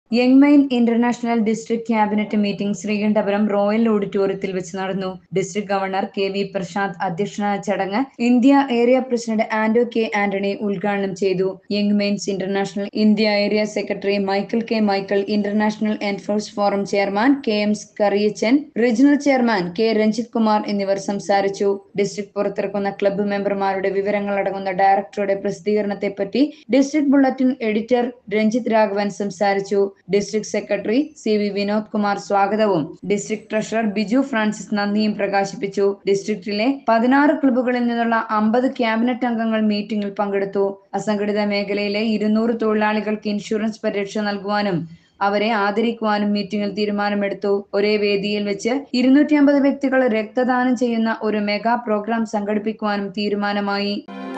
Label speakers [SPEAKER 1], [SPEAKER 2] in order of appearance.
[SPEAKER 1] യങ്മൈൻ international district cabinet meeting Sreekandapuram royal ഓഡിറ്റോറിയത്തിൽ വെച്ച് നടന്നു. District governor K V. പ്രശാന്ത് അധ്യക്ഷനായ ചടങ്ങ് India area president Anto K. Antony ഉദ്ഘാടനം ചെയ്തു. Young men's international India area secretary Michael K. Michael, international enforce forum chairman K M. Kariachan, regional chairman K. Ranjith Kumar എന്നിവർ സംസാരിച്ചു. ഡിസ്ട്രിക്ട് പുറത്തിറക്കുന്ന ക്ലബ്ബ് മെമ്പർമാരുടെ വിവരങ്ങൾ അടങ്ങുന്ന ഡയറക്ടറുടെ പ്രസിദ്ധീകരണത്തെപ്പറ്റി district bulletin editor Ranjith Raghavan സംസാരിച്ചു. District secretary C V. Vinod Kumar സ്വാഗതവും ഡിസ്ട്രിക്ട് ട്രഷറർ ബിജു ഫ്രാൻസിസ് നന്ദിയും പ്രകാശിപ്പിച്ചു. ഡിസ്ട്രിക്റ്റിലെ 16 ക്ലബ്ബുകളിൽ നിന്നുള്ള 50 ക്യാബിനറ്റ് അംഗങ്ങൾ മീറ്റിംഗിൽ പങ്കെടുത്തു. അസംഘടിത മേഖലയിലെ 200 തൊഴിലാളികൾക്ക് ഇൻഷുറൻസ് പരിരക്ഷ നൽകുവാനും അവരെ ആദരിക്കുവാനും മീറ്റിംഗിൽ തീരുമാനമെടുത്തു. ഒരേ വേദിയിൽ വെച്ച് 250 വ്യക്തികൾ രക്തദാനം ചെയ്യുന്ന ഒരു മെഗാ പ്രോഗ്രാം സംഘടിപ്പിക്കുവാനും തീരുമാനമായി.